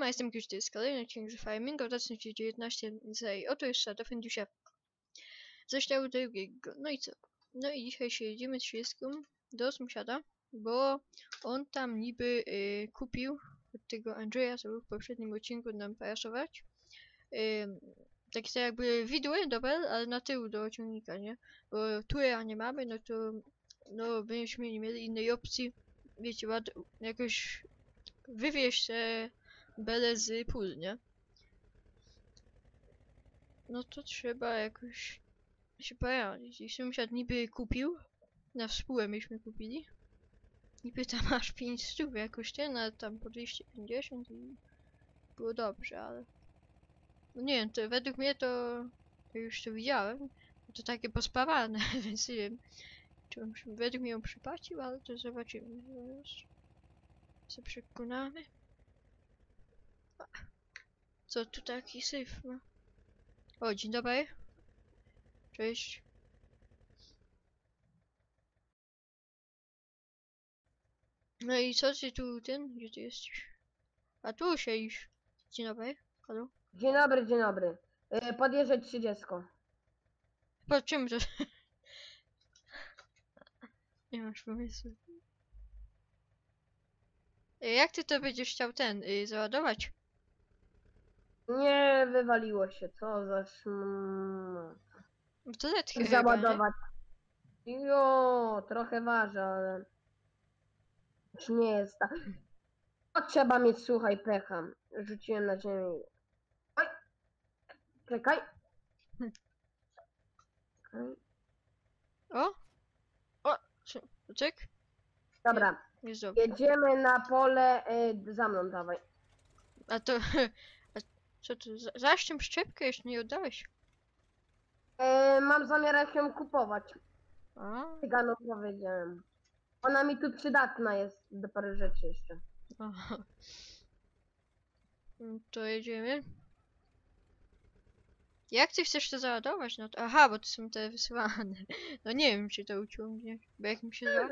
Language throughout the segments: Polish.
Siema, jestem Kiuś, to jest kolejny odcinek z Farming, obecnie 19 z oto jest Shadow Indusia. Zaśniał drugiego. No i co? No i dzisiaj się jedziemy z 30 do sąsiada, bo on tam niby kupił od tego Andrzeja, co był w poprzednim odcinku nam parasować. Takie to jakby widły, dobra, ale na tył do ciągnika, nie? Bo tu ja nie mamy, no to no byśmy nie mieli innej opcji. Wiecie, jakoś wywieźć te bele z pól, nie? No to trzeba jakoś się poradzić. I sąsiad niby kupił, na współę myśmy kupili. Niby tam aż 500 jakoś ten, ale tam po 250 i było dobrze, ale... No nie wiem, to według mnie to już to widziałem. To takie pospawane, więc nie wiem, czy on według mnie ją przypłacił, ale to zobaczymy. Zaraz się przekonamy. Co tu taki syf ma? O, dzień dobry. Cześć. No i co ty tu, gdzie ty jesteś? A tu siedzisz. Dzień dobry. Halo? Dzień dobry, dzień dobry. Podjeżdżać 30. Po czym to? Nie masz pomysłu. Jak ty to będziesz chciał załadować? Nie wywaliło się, co za No to letkie chyba, nie? załadować. Jo, trochę waży, ale już nie jest tak. To trzeba mieć, słuchaj, pecha. Rzuciłem na ziemię. Oj! Czekaj. Czekaj. O! O! Czek? Dobra, Jest dobrze. jedziemy na pole, za mną dawaj. A to... A co to? Zaś tą szczepkę jeszcze nie oddałeś? Mam zamiar ją kupować. A? Cyganom powiedziałem. Ona mi tu przydatna jest do parę rzeczy jeszcze. Aha. No to jedziemy. Jak ty chcesz to załadować? No to... Aha, bo to są te wysyłane. No nie wiem, czy to uciągnie. Bo jak mi się da...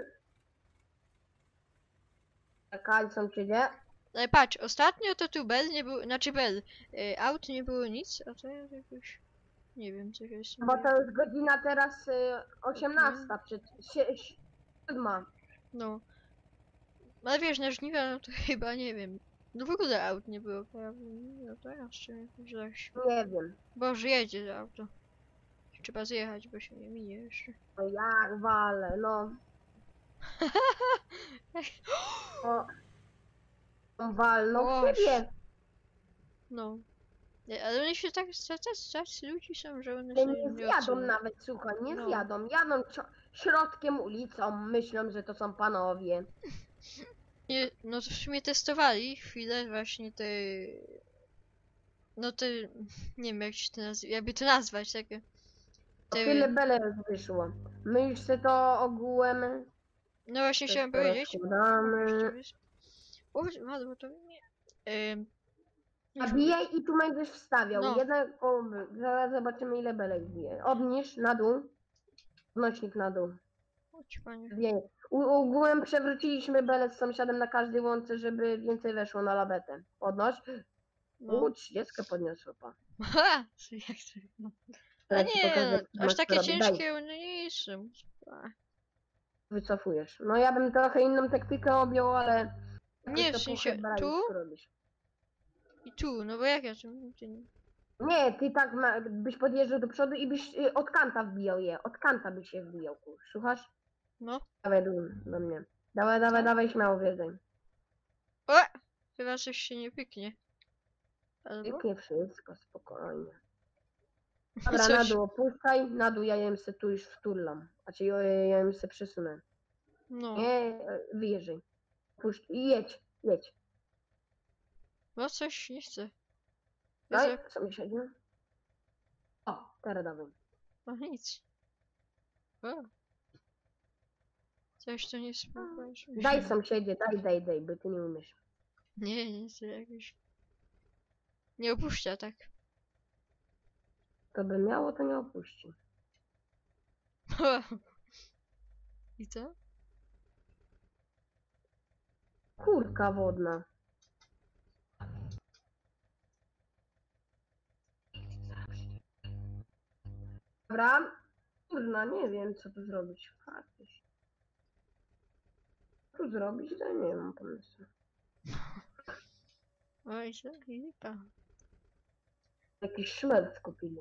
Czekaj, są cię, nie? Ale patrz, ostatnio to tu bel nie było, znaczy bel, aut nie było nic, a to jest jakoś, nie wiem, coś jest. Bo to już godzina teraz 18, przed 7. No, ale wiesz, na żniwa, no to chyba, nie wiem, no w ogóle aut nie było, prawda? No to jeszcze jakoś zaś. Nie wiem. Boże, jedzie to auto. Trzeba zjechać, bo się nie minie jeszcze. No jak wale, no. O, walną w Boże. siebie. No. Nie, ale oni się tak, tacy ludzi są, że one Te sobie nie nie zjadą odsuną. nawet, słuchaj, nie No. zjadą. Jadą środkiem ulicą, myślą, że to są panowie. Nie, no to w sumie testowali chwilę właśnie te... No te... Nie wiem jak się to nazywa, jakby to nazwać, takie... Tyle bele już wyszło. My już se to ogółem... No właśnie to chciałem teraz powiedzieć... podamy. O, bo to nie... Nabijaj i tu będziesz wstawiał. No. Zaraz zobaczymy ile belek bije. Obniż na dół. Wnośnik na dół. Chodź, panie. Wie. Ogółem przewróciliśmy belec z sąsiadem na każdej łące, żeby więcej weszło na lawetę. Podnoś. No. 30 podniosło pa. Ha! Jak to... No. A Teraz ci nie, pokażę, no, co aż masz takie robić. Daj, ciężkie one nie są. wycofujesz. No ja bym trochę inną taktykę objął, ale... Nie, to w sensie pochybra tu już robisz. i tu, no bo jak ja to... Nie, ty tak byś podjeżdżał do przodu i byś od kanta wbijał je. Od kanta byś je wbijał, słuchasz? No. Dawaj do mnie. Dawaj, dawaj, śmiało wjeżdżaj. O! Chyba coś się nie pyknie. Albo? Pyknie wszystko, spokojnie. Dobra, Coś... na dół opuszczaj, na dół ja jem se tu już wturlam. Znaczy ja jem se przesunę. No. Nie, wyjeżdżaj. Puść i jedź. No coś nie chcę. No i sąsiadzie. O, teraz dawaj. No nic. O. Coś to nie spróbujesz. Daj sąsiedzie, daj, bo ty nie umiesz. Nie chcę jakoś. Nie opuszcza tak. To by miało, to nie opuści. I co? Kurka wodna. Dobra. Kurna, nie wiem co tu zrobić. Faktycznie. Co tu zrobić, to nie mam pomysłu. Oj, co? Lipa. Jakiś szmelc kupili.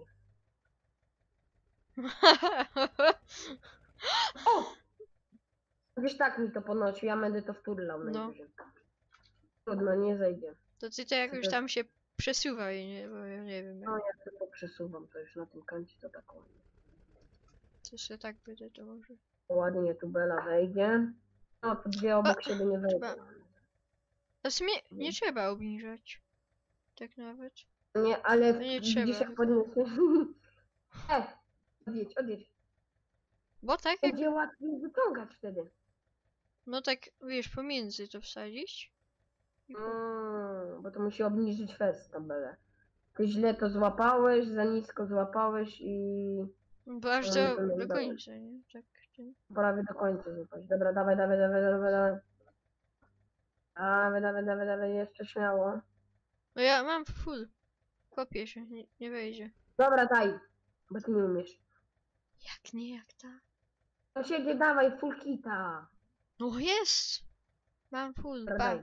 O! Gdzieś tak mi to ponosi, ja będę to wturlał No. najwyżej. Trudno, nie zejdzie. To ty to jakoś tam się przesuwaj, nie? Bo ja nie wiem, No ja tylko przesuwam, to już na tym kancie to tak ładnie. co się tak będzie, to może. Ładnie tu Bela wejdzie. No to dwie obok siebie nie wejdą. A w sumie nie trzeba obniżać. Tak nawet. Nie, ale To nie widzisz trzeba. jak podniesiesz. Odjedź, odjedź. Bo tak jak, Będzie łatwiej wyciągać wtedy. no tak, wiesz, pomiędzy to wsadzić. Bo to musi obniżyć fest tabelę. Ty źle to złapałeś, za nisko złapałeś i Bo aż No, do, to nie do udało. końca, nie? Tak. Ten. prawie do końca złapać. Dobra, dawaj, dawaj, dawaj, dawaj, dawaj. Dawaj, dawaj, dawaj, dawaj, jeszcze śmiało. No ja mam full. Kopię się, nie wejdzie. Dobra, daj, bo ty nie umiesz. Jak nie, jak tak? Sąsiedzie, dawaj, full kita. No jest! Mam full, Dobra, pa. daj.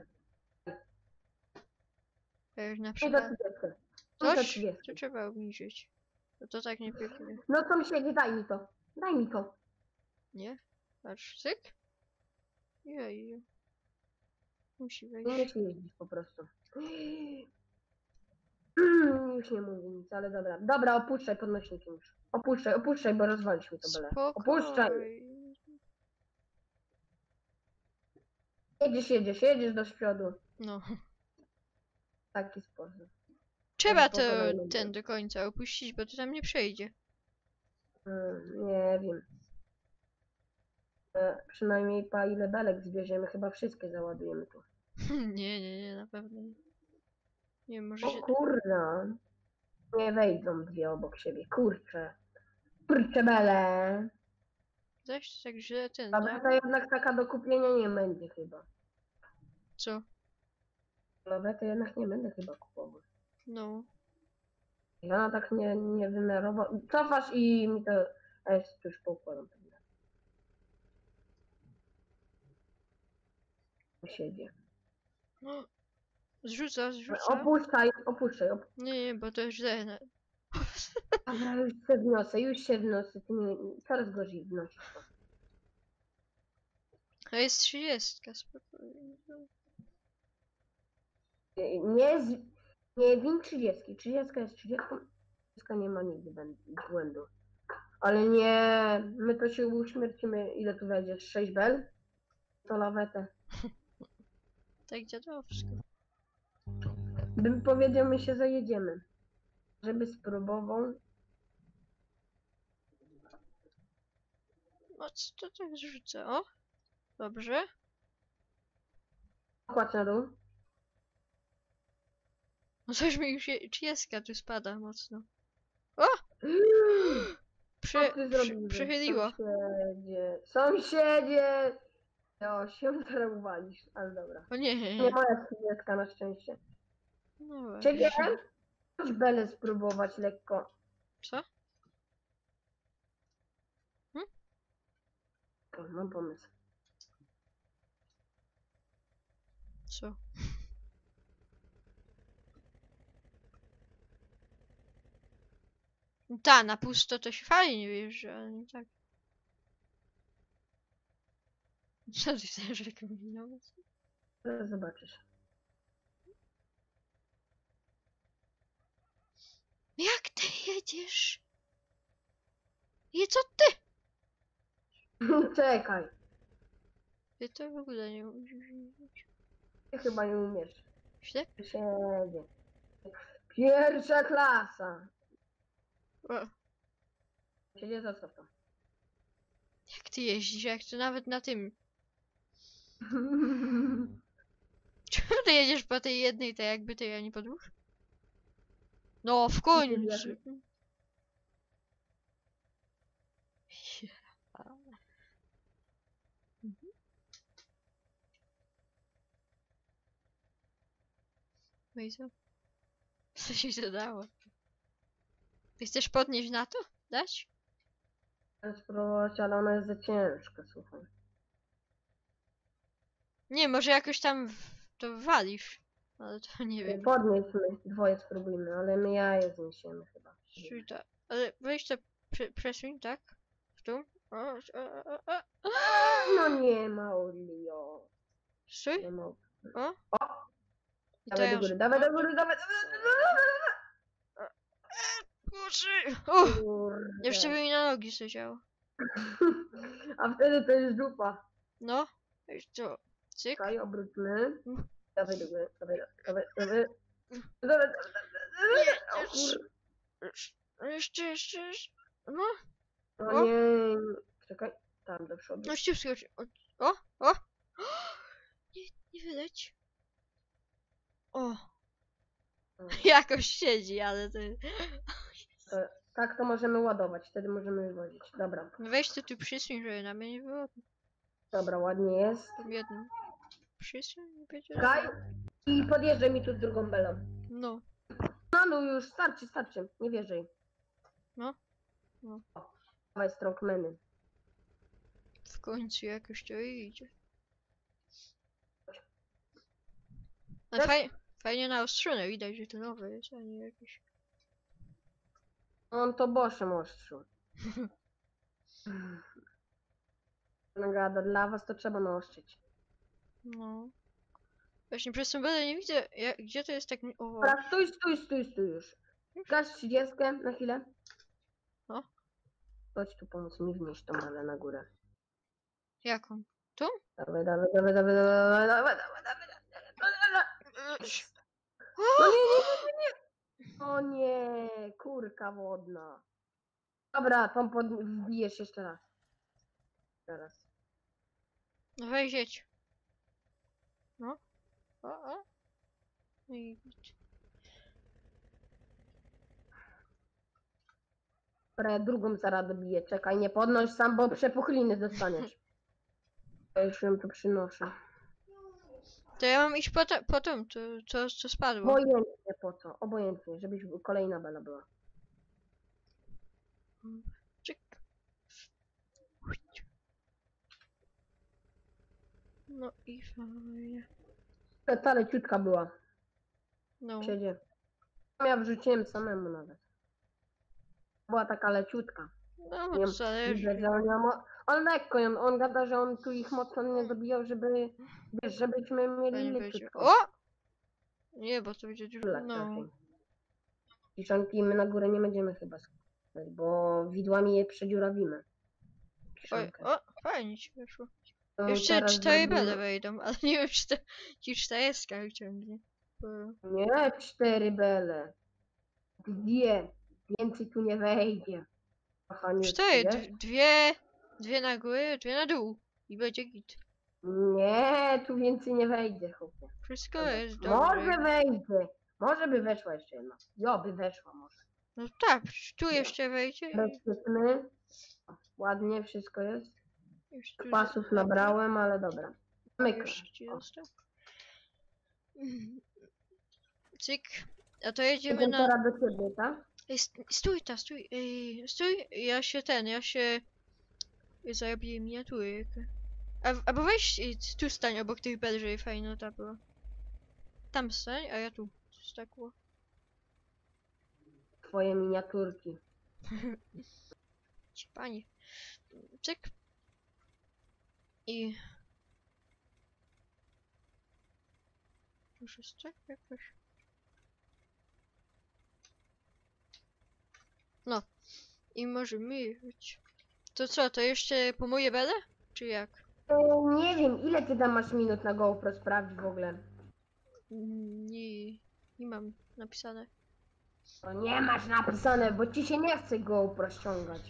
Ja już na Nie do przykład. 30. Nie do Coś? 30. To trzeba obniżyć. To tak nie pięknie. No sąsiedzie, daj mi to. Daj mi to. Nie? Patrz, cyk. Jej. Musi Nie wejść. umiesz jeździć po prostu. Już nie mówię nic, ale dobra. Dobra, opuszczaj podnośniki już. Opuszczaj, opuszczaj, bo rozwalisz mi to bele. Opuszczaj. Spokojnie. Jedziesz, jedziesz, jedziesz do przodu. No. W taki sposób. Trzeba po to kolejnym ten do końca opuścić, bo to tam nie przejdzie. Nie wiem. Przynajmniej pa ile belek zbierzemy, chyba wszystkie załadujemy tu. Nie, na pewno nie. Nie wiem, może O się... kurna. Nie wejdą dwie obok siebie, kurczę. Kurczę bele. Zaś tak źle ten, Dobra, tak? to jednak taka do kupienia nie będzie chyba. Co? Dobra, to jednak nie będę chyba kupował. No. Ja tak nie wymiarowo. Cofasz i mi to jest już poukładam. Siedzi. Zrzuca. Opuszczaj, opuszczaj. Nie, bo to źle. Dobra, już się wniosę. Ty nie, coraz gorzej wnosisz to. A jest 30, spokojnie. Nie win 30. 30 jest 30. 30 nie ma nigdy błędu. Ale nie, my to się uśmiercimy. Ile tu wejdzie? 6 bel? To lawetę. Tak dziadowsko. Bym powiedział, my się zajedziemy. Żeby spróbował. O, co to tak zrzuca? O! Dobrze. Kładź na dół. No coś mi już 30 tu spada mocno. O! Co ty zrobiłeś? Przychyliło. Sąsiedzie! O, się teraz uwalisz, ale dobra. O nie. Nie moja 30 na szczęście. No Ciebie? właśnie. Chodź belę spróbować lekko. Co? O, mam pomysł. Co? Ta, na pusto to się fajnie wjeżdża, ale nie tak. Co ty chcesz rekomendować? Zaraz zobaczysz. Jak ty jedziesz? I co ty? Czekaj. Ty to w ogóle nie umiesz jeździć. Ty chyba nie umiesz. Źle? Siedzie. Pierwsza klasa. O, Siedzie, zostaw to. jak ty jeździsz? Jak to nawet na tym. Czemu ty jedziesz po tej jednej, tak jakby tej ani po dwóch? No, w końcu. No i co? Co się to dało? Ty chcesz podnieść na to? Dać? Chcę spróbować, ale ona jest za ciężka, słuchaj. Nie, może jakoś tam to walisz. Ale to nie wiem. Podnieśmy, dwoje spróbujmy, ale my jaje zniesiemy chyba. Stój tak. Ale weź to przesuń, tak? W tą. O. No nie ma Olio. Stój. Nie ma. O. I Dawaj do teraz. góry, dawaj do góry, dawaj. Boże! O! Kurde. Jeszcze by mi na nogi siedziało. A wtedy to jest dupa. No. Weź to. Cyk. Czekaj, obróćmy. Dawaj do góry, dawaj. O kurde. Jeszcze. No. No nie. Czekaj, tam do przodu. No ściup schodzi. O! Nie wyleć. O! Jakoś siedzi, ale to... Tak to możemy ładować, wtedy możemy wywozić. Dobra, Weź to tu przysuń, żeby na mnie nie było. dobra, ładnie jest. Tam jednym. Przysuń i będzie... Czekaj. I podjeżdżaj mi tu z drugą belą. No. No już, starczy. Nie wierzaj. No. O, dawaj strongmany. W końcu jakoś to idzie. Ale fajnie naostrzone, widać, że to nowe jest, a nie jakieś... On to Boszem ostrzył. Nagada, dla was to trzeba naostrzyć. No. Właśnie przez tą belę nie widzę, gdzie to jest tak... O, Dobra, stój już. Gasz 30 na chwilę. No. Chodź tu pomóc mi wnieść tą belę na górę. jaką? Dawaj. O nie, kurka wodna. Dobra, tą wbijesz jeszcze raz. Teraz. No weź jedź. No. O. No i git. Dobra, ja drugą zaraz dobiję. Czekaj, nie podnoś sam, bo przepuchliny dostaniesz. Ja już ją tu przynoszę. To ja mam iść po tym, co spadło. Obojętnie po co, obojętnie, żebyś kolejna bela była. Czyk. No i fajnie. Ta leciutka była. No. Siedzie. Ja wrzuciłem samemu nawet. Była taka leciutka. No, Nie zależy. widzę, że on lekko ją, on gada, że on tu ich mocno nie dobijał, żeby, wiesz, żebyśmy mieli Fajnie będzie. leciutką. O! Nie, bo to będzie dużo. No. Kiszonki my na górę nie będziemy chyba składać, bo widłami je przedziurawimy. Oj, Kiszonkę. o, fajnie ci wyszło. To Jeszcze teraz 4 zrobimy- bele wejdą, ale nie wiem, czy to ci 40 ciągnie. Nie, 4 bele. 2. Więcej tu nie wejdzie. Kochaniutki, 4, wiesz? dwie na górę, 2 na dół. I będzie git. Nie, tu więcej nie wejdzie, chłopie. Wszystko jest Może dobre. wejdzie. Może by weszła jeszcze jedna. Jo, by weszła może. No tak, tu jeszcze wejdzie. Rozsypmy. Ładnie wszystko jest. Już tu Pasów nabrałem, ale dobra. Zamykam. Jeszcze ci został. Cyk. A to jedziemy Idę na... teraz do ciebie, tak? Ej, stój ta, stój. Ej, stój. Ja się... Zarobię miniaturę. Albo weź tu stań obok tych bel, żeby fajna ta była. Tam stań, a ja tu. Stakło. Twoje miniaturki. Panie. Cyk. I... Już jest tak jakoś. No. I możemy jechać. To co, to jeszcze po moje bele? Czy jak? Nie wiem, ile ty tam masz minut na GoPro, sprawdź w ogóle. Nie mam napisane. To nie masz napisane, bo ci się nie chce GoPro ściągać.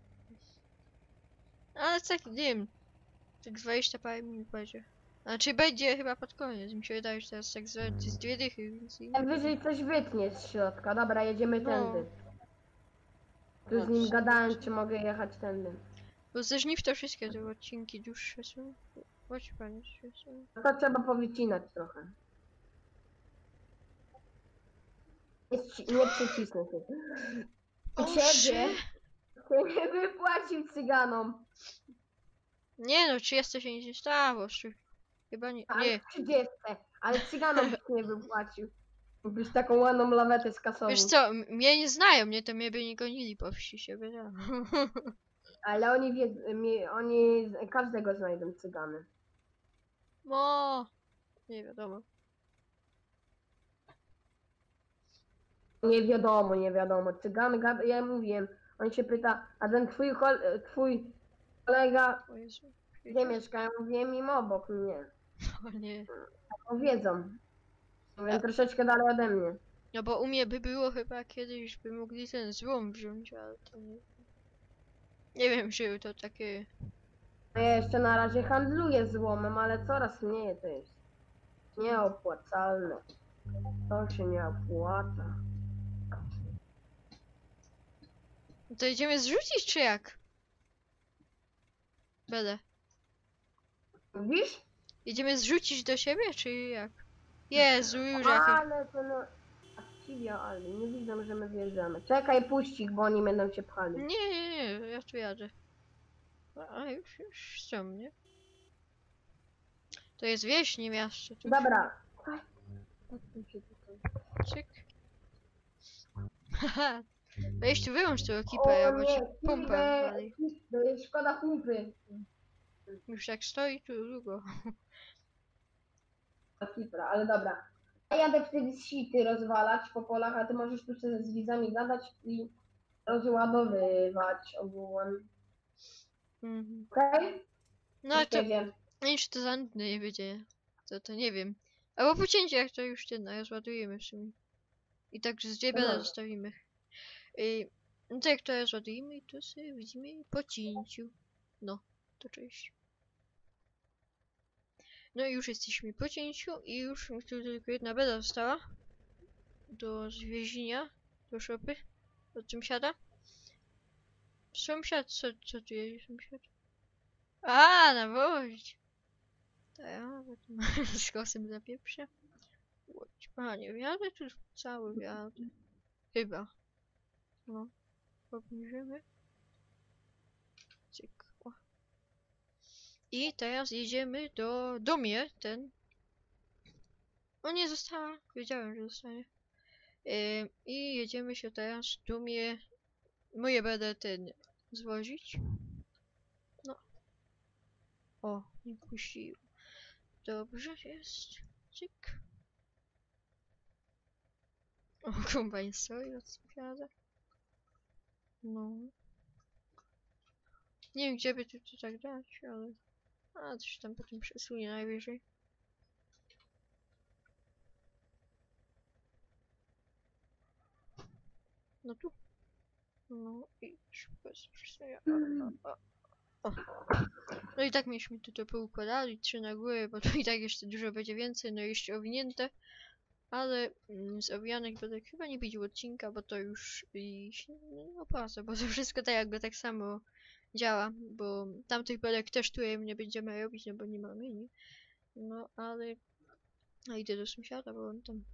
Ale tak, nie wiem. Tak 20 parę minut będzie. Znaczy będzie chyba pod koniec. Mi się wydaje, że teraz tak z 2 dychy, więc... Najwyżej coś wytnie z środka. Dobra, jedziemy No. tędy. Tu z nim gadałem, czy mogę jechać tędy. Bo ze żniw to wszystkie te odcinki dłuższe są. Chodź panie, są. No to trzeba powycinać trochę. Nie przycisnę się. U ciebie nie wypłacił cyganom. Nie no, 30 się nic nie stało, chyba nie, Ale nie. 30. Ale cyganom byś nie wypłacił. Byś taką ładną lawetę skasował. Wiesz co, mnie nie znają, mnie to mnie by nie gonili po wsi się wyda. Ale oni wiedzą, oni każdego znajdą cygany. No, nie wiadomo. Nie wiadomo, nie wiadomo. Cygan, ja mówiłem, on się pyta, a ten twój kolega, O Jezu. gdzie mieszkają? Mówiłem im obok mnie. O nie. Bo wiedzą. Mówię, troszeczkę dalej ode mnie. No bo u mnie by było chyba kiedyś, by mogli ten złom wziąć, ale to nie. Nie wiem, czy to takie. Ja jeszcze na razie handluję złomem, ale coraz mniej to jest nieopłacalne. To się nie opłaca. To idziemy zrzucić, czy jak? Będę. Widzisz? Idziemy zrzucić do siebie, czy jak? Jezu, już jakie. Ale to no... Aktivia, ale nie widzą, że my wjeżdżamy. Czekaj, puść ich, bo oni będą się pchali. Nie, ja tu jadę. A już są, nie? To jest wieś, nie miasto. Tu Dobra. Cyk. Haha. Weź tu wyłącz tą ekipę, ja bo ci pompa wali. To jest szkoda humpy. Już tak stoi tu długo. Kipra, ale dobra. Ja jadę wtedy sity rozwalać po polach, a ty możesz tu sobie z widzami gadać i rozładowywać ogółem. Mhm. Okej? No ale to, Ciebie. nic to za nudne nie będzie. To nie wiem. Albo po cięciach to już ten, rozładujemy w sumie. I tak z dwie bele No. zostawimy. No to jak to rozładujemy, to sobie widzimy po cięciu. No, to cześć. No i już jesteśmy po cięciu i już mi tu tylko jedna beda została. Do zwiezienia, do szopy, od sąsiada. Sąsiad, co tu jest sąsiad? A, nawozić. To ja z kosem zapieprzę. Łódź, panie, wiadę tu cały wiadę. Chyba. No, obniżymy. Cyk. O. I teraz jedziemy do Dumie, ten. O nie, została. Wiedziałem, że zostanie. I jedziemy się teraz w Dumie. Moje będę ten zwozić. No. O, nie puścił. Dobrze jest. Cyk. O, kombajn stoi od sąsiada. No. Nie wiem, gdzie by tu tak dać, ale... A, coś tam potem przesunie najwyżej. No tu. No i szybko przesunie. O. No i tak mieliśmy tu to poukładali, 3 na górę, bo to i tak jeszcze dużo będzie więcej, no i jeszcze owinięte. Ale z owijanek będę chyba nie widział odcinka, bo to już się nie opłaca, bo to wszystko tak jakby tak samo działa, bo tamtych belek też tutaj nie będziemy robić, no bo nie mamy, nie? No ale... A idę do sąsiada, bo on tam...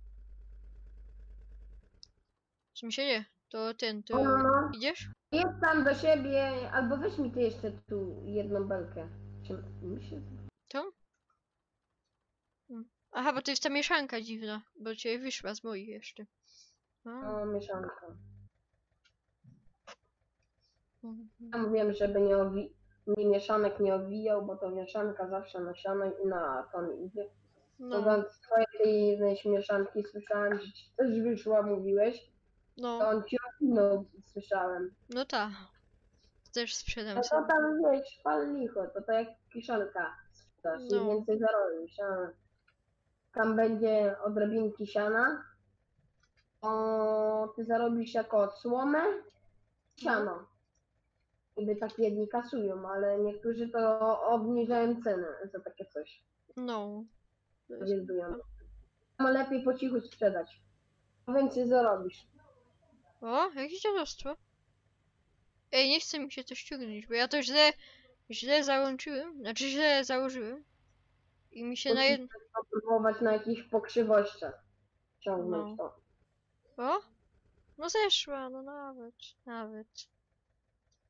Sąsiedzie, to ten, to No. idziesz? Jedź tam do siebie, albo weź mi ty jeszcze tu jedną belkę. Mi się... To? Aha, bo to jest ta mieszanka dziwna, bo cię wyszła z moich jeszcze. A. No, mieszanka. Mhm. Ja mówiłem, żeby nie mieszanek nie owijał, bo to mieszanka zawsze na siano i na ton idzie. No, Z twojej mieszanki słyszałem, że ci też wyszła, mówiłeś. To no, on ci owinął, słyszałem. no tak. Też sprzedam No to sobie. tam wiesz, pal licho, to jak kiszonka sprzedasz, No. i więcej zarobisz. A tam będzie odrobinki siana, to ty zarobisz jako odsłomę, siano. Niby tak jedni kasują, ale niektórzy to obniżają cenę za takie coś. No. Powiedzują. No lepiej po cichu sprzedać. Więcej zarobisz. O, jakie dziadostwo. Ej, nie chce mi się to ściągnąć, bo ja to źle załączyłem, znaczy źle założyłem. I mi się na jedno... Próbować na jakichś pokrzywościach ciągnąć to. O? No zeszła, no nawet.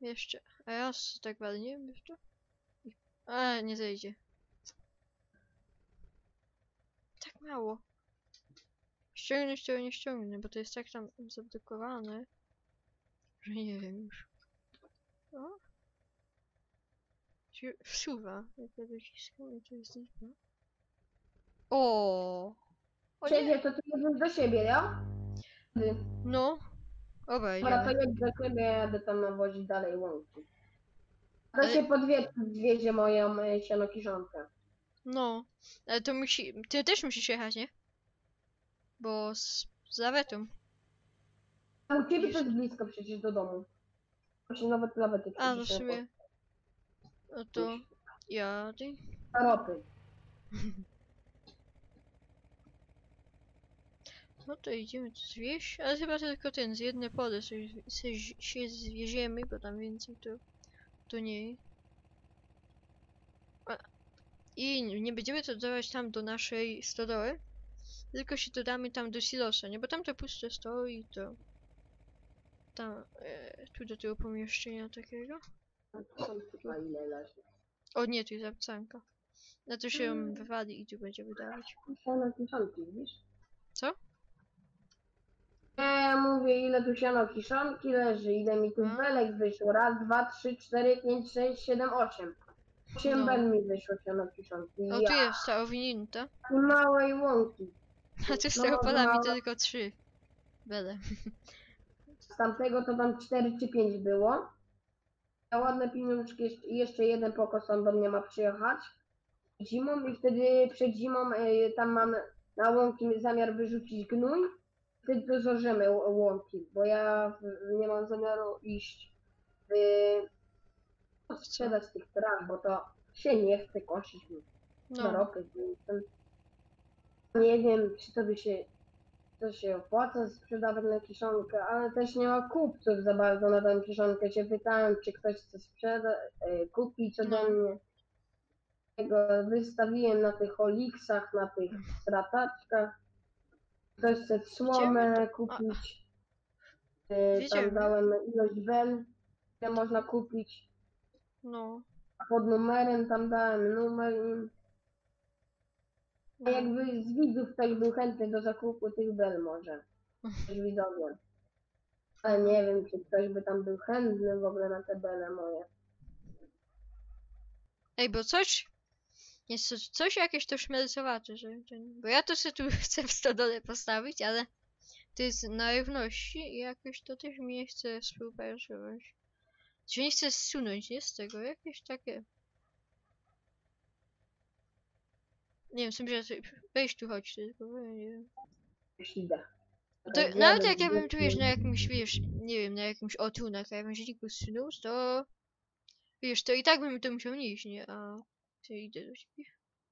Jeszcze. A raz tak walniemy jeszcze? A, nie zejdzie. Tak mało. Ściągnąć to nie ściągnę, bo to jest tak tam zablokowane, że nie wiem już. O? Się wsuwa. Jak ja dociskam i to jest lipa. O! O nie! Siebie to ty jedziesz do siebie, ja? Ty. No. Obaj Dobra, to jedziemy. jedź do siebie, jadę tam nawozić dalej łąki. To Ale- się podwiezie moją sianokiszonkę. No. Ale to musi... Ty też musisz jechać, nie? Bo z lawetą. A u ciebie to jest blisko przecież do domu. Właśnie nawet ty A, no w sumie. No to... Jadę. Ropy. No to idziemy tu zwieść, ale chyba tylko ten, z jednej pole się zwieziemy, bo tam więcej to nie. I nie będziemy to dawać tam do naszej stodoły, tylko się dodamy tam do silosa, nie? Bo tam to puste stoi, to tam, tu do tego pomieszczenia takiego. Są chyba ile leży. O nie, tu jest apcanka. Na to się ją wywali i tu będzie wydawać. Sianokiszonki, widzisz? Co? Ja mówię, ile tu sianokiszonki leży, ile mi tu A. belek wyszło. Raz, dwa, trzy, cztery, pięć, sześć, siedem, osiem. 8 No. bel mi wyszło sianokiszonki. O, tu jest ta owinięta. I małej łąki. A tu z No, tego polami mała. to tylko 3 bele. Z tamtego to tam 4 czy 5 było. Ja ładne pieniążki, jeszcze jeden pokos on do mnie ma przyjechać zimą i wtedy przed zimą tam mam na łąki zamiar wyrzucić gnój. Wtedy to zorzymy łąki, bo ja nie mam zamiaru iść sprzedać tych traw, bo to się nie chce kosić mi No, ropy. Nie wiem, czy to się opłaca sprzedawać na kiszonkę, ale też nie ma kupców za bardzo na tę kiszonkę. Się pytałem, czy ktoś chce kupić ode No. mnie. Tego wystawiłem na tych oliksach, na tych strataczkach. Ktoś chce słomę kupić. Tam Wiedziemy. dałem ilość bel, które można kupić. no. A pod numerem tam dałem numer im. A no. jakby z widzów ktoś był chętny do zakupu tych bel może. Też widzowie. Ale nie wiem, czy ktoś by tam był chętny w ogóle na te bele moje. Ej, bo coś jakieś to szmelcowate, bo ja to sobie tu chcę w stodole postawić, ale to jest na równości i jakoś to też mi nie chce współpracować. Czy nie chcę zsunąć, nie? Z tego, jakieś takie... Nie wiem, sobie wejść tu chodź tylko, bo ja nie wiem. Już idę. To, nawet jak ja bym tu wiesz, na jakimś, wiesz, nie wiem, na jakimś na krawężniku zsunął, to... Wiesz, to i tak bym to musiał nieść, nie? A... Ja idę do ciebie.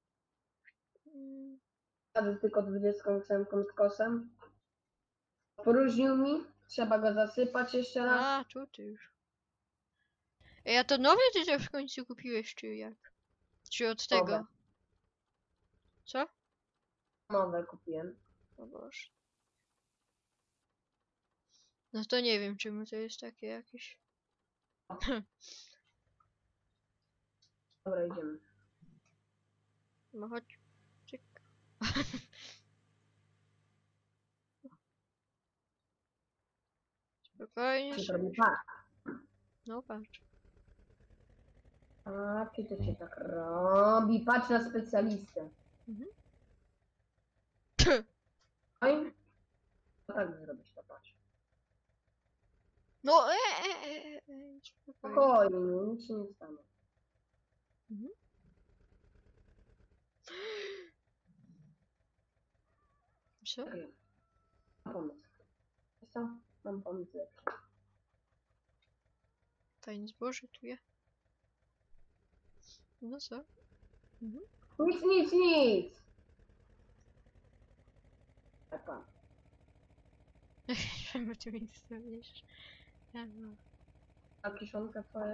Jadę tylko 28 z kosem. Poróżnił mi. Trzeba go zasypać jeszcze raz. A, tu ty już. Ej, a to nowe ty to w końcu kupiłeś, czy jak? Czy od tego? Nowe. Co? Nowe kupiłem. O Boże. No to nie wiem, czemu to jest takie jakieś. Dobra, idziemy. No chodź. Cyk. Spokojnie. Się sobie. robi tak. No patrz. A, czy to się tak robi? Patrz na specjalistę. Mhm. Oj. No tak zrobić to, patrz. No spokojnie. Spokojnie, nic się nie stanie. Mhm. Co? Czekaj. Mam pomysł. Wiesz co? Mam pomysł lepszy. Fajne zboże tu je. No co? Mhm. Nic! Epa. Czemu ty mi stawiasz? Ja no. A kiszonka twoja?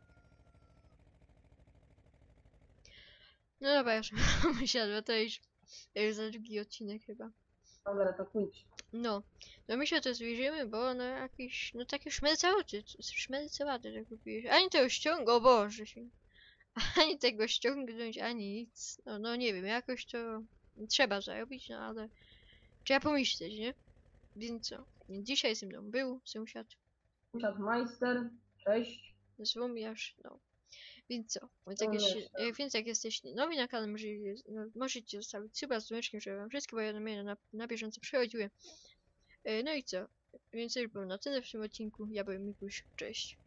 No dobra, już wysiadła, to już za drugi odcinek chyba. Dobra, to pójdź. No, no my się to zwierzymy, bo no jakiś, no takie szmelcełaty tak kupiłeś. Ani tego ściąga, o Boże się. Ani tego ściągnąć, ani nic. No nie wiem, jakoś to trzeba zarobić, no ale trzeba pomyśleć, nie? Więc co? Dzisiaj ze mną był sąsiad, Majster, cześć. złomiarz, no. Więc co? Złomiarz, Więc jak jesteście nowi na kanale, możecie zostawić suba z dzwoneczkiem, żeby wam wszystkie powiadomienia na bieżąco przychodziły. No i co? Więc to już było na tyle w tym odcinku. Ja byłem Mikuś, cześć.